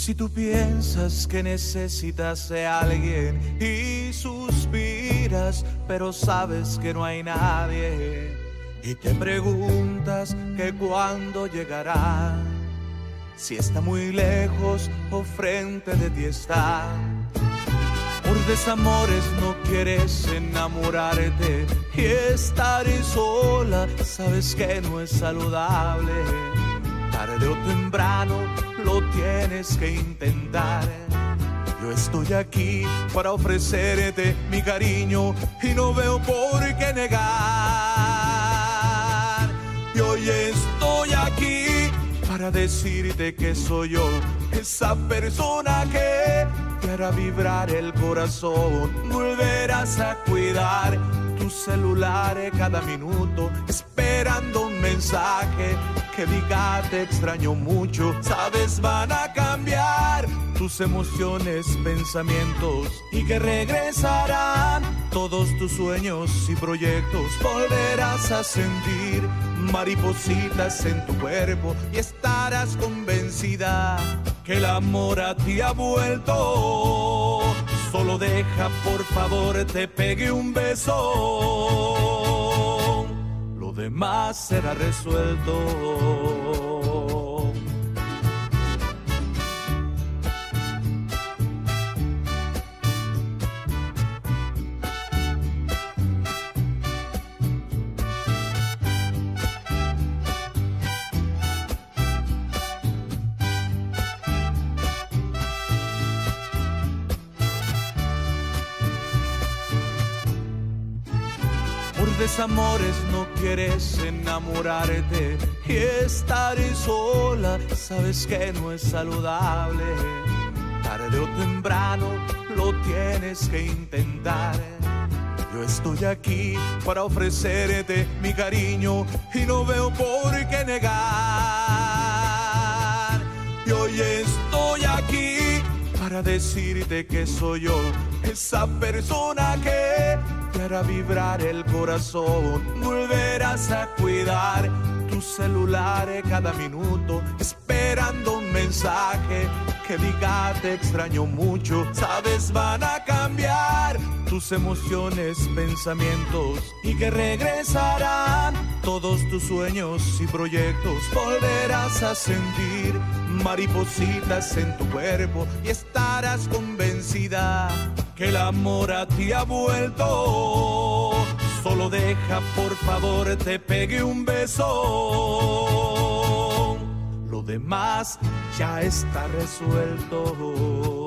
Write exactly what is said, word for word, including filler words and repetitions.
Si tú piensas que necesitas de alguien y suspiras, pero sabes que no hay nadie, y te preguntas que cuándo llegará, si está muy lejos o frente de ti está. Por desamores no quieres enamorarte y estar sola, sabes que no es saludable. Tarde o temprano lo tienes que intentar. Yo estoy aquí para ofrecerte mi cariño y no veo por qué negar. Y hoy estoy aquí para decirte que soy yo, esa persona que te hará vibrar el corazón. Volverás a cuidar tu celular cada minuto, esperando un mensaje que diga te extraño mucho. Sabes, van a cambiar tus emociones, pensamientos, y que regresarán todos tus sueños y proyectos. Volverás a sentir maripositas en tu cuerpo y estarás convencida que el amor a ti ha vuelto. Solo deja, por favor, te pegue un beso, lo demás será resuelto. Por desamores no quieres enamorarte y estar sola, sabes que no es saludable. Tarde o temprano lo tienes que intentar. Yo estoy aquí para ofrecerte mi cariño y no veo por qué negar. Y hoy estoy aquí para decirte que soy yo, esa persona que te hará vibrar el corazón. Volverás a cuidar tu celular cada minuto, esperando un mensaje que diga te extraño mucho. Sabes, van a cambiar tus emociones, pensamientos, y que regresarán todos tus sueños y proyectos. Volverás a sentir maripositas en tu cuerpo y estarás convencida que el amor a ti ha vuelto. Solo deja, por favor, te pegue un beso, lo demás ya está resuelto.